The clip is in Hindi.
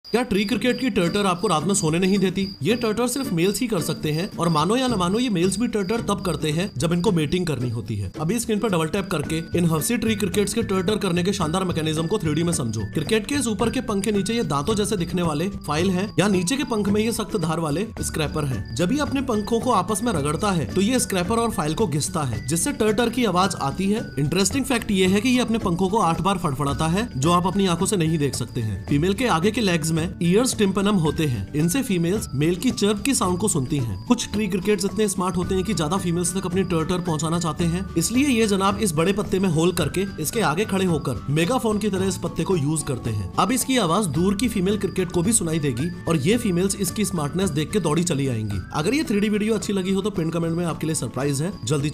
क्या ट्री क्रिकेट की टर्टर आपको रात में सोने नहीं देती? ये टर्टर सिर्फ मेल्स ही कर सकते हैं और मानो या न मानो ये मेल्स भी टर्टर तब करते हैं जब इनको मेटिंग करनी होती है। अभी स्क्रीन पर डबल टैप करके इन हफ्सी ट्री क्रिकेट्स के टर्टर करने के शानदार मैकेनिज्म को 3D में समझो। क्रिकेट के इस ऊपर के पंख के नीचे ये दांतों जैसे दिखने वाले फाइल है, या नीचे के पंख में ये सख्त धार वाले स्क्रैपर है। जब ये अपने पंखों को आपस में रगड़ता है तो ये स्क्रैपर और फाइल को घिसता है, जिससे टर्टर की आवाज आती है। इंटरेस्टिंग फैक्ट ये है कि ये अपने पंखों को 8 बार फड़फड़ाता है, जो आप अपनी आंखों से नहीं देख सकते हैं। फीमेल के आगे के लेग्स में ईयर्स टिम्पनम होते हैं। इनसे फीमेल्स मेल की चर्प की साउंड को सुनती हैं। कुछ ट्री क्रिकेट्स इतने स्मार्ट होते हैं कि ज्यादा फीमेल्स तक अपनी टर्टर पहुंचाना चाहते हैं, इसलिए ये जनाब इस बड़े पत्ते में होल करके इसके आगे खड़े होकर मेगाफोन की तरह इस पत्ते को यूज करते हैं। अब इसकी आवाज दूर की फीमेल क्रिकेट को भी सुनाई देगी और ये फीमेल्स इसकी स्मार्टनेस देख के दौड़ी चली आएंगी। अगर ये 3D वीडियो अच्छी लगी हो तो पिन कमेंट में आपके लिए सरप्राइज है, जल्दी